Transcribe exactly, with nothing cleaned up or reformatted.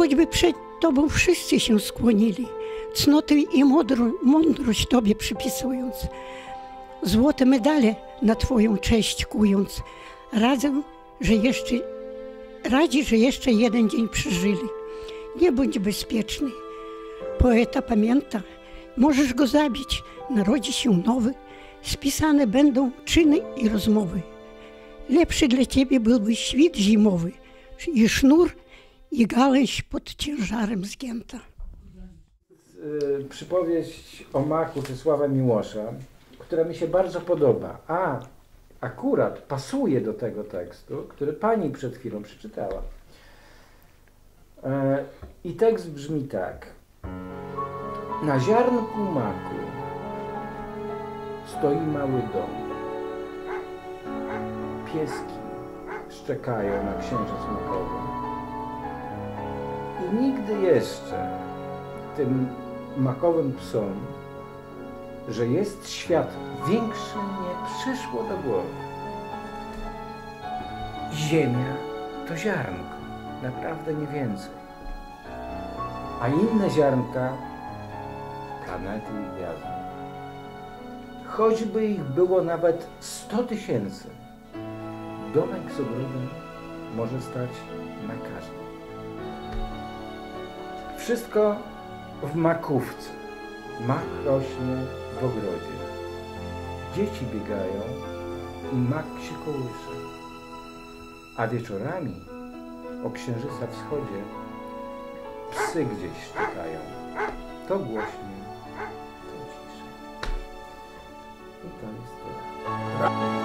choćby przed Tobą wszyscy się skłonili, cnoty i mądro, mądrość Tobie przypisując, złote medale na Twoją cześć kując, radzę, że jeszcze, radzi, że jeszcze jeden dzień przeżyli. Nie bądź bezpieczny. Poeta pamięta, możesz go zabić, narodzi się nowy, spisane będą czyny i rozmowy. Lepszy dla Ciebie byłby świt zimowy i sznur, i gałęź pod ciężarem zgięta. Przypowieść o maku Czesława Miłosza, która mi się bardzo podoba, a akurat pasuje do tego tekstu, który pani przed chwilą przeczytała. I tekst brzmi tak. Na ziarnku maku stoi mały dom. Pieski szczekają na księżyc makowy. I nigdy jeszcze tym makowym psom, że jest świat większy, nie przyszło do głowy. Ziemia to ziarnko, naprawdę nie więcej. A inne ziarnka, planety i gwiazdy. Choćby ich było nawet sto tysięcy, domek z ogrodem może stać na każdym. Wszystko w makówce. Mak rośnie w ogrodzie. Dzieci biegają i mak się kołysze. A wieczorami o księżyca wschodzie psy gdzieś szczekają. To głośniej, to ciszej. I to jest tyle.